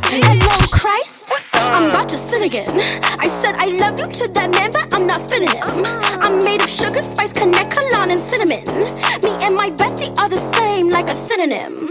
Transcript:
Hello, Christ, I'm about to sin again. I said I love you to that man, but I'm not feeling him. I'm made of sugar, spice, connect, cologne, and cinnamon. Me and my bestie are the same, like a synonym.